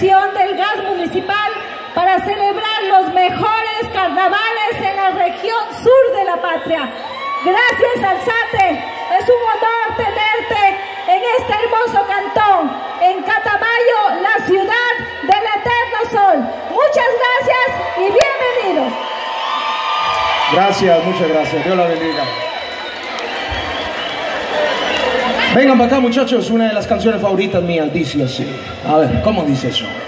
concesión del gas municipal para celebrar los mejores carnavales en la región sur de la patria. Gracias, Alzate. Es un honor tenerte en este hermoso cantón, en Catamayo, la ciudad del eterno sol. Muchas gracias y bienvenidos. Gracias, muchas gracias. Dios la bendiga. Vengan para acá, muchachos. Una de las canciones favoritas mías dice así. A ver, ¿cómo dice eso?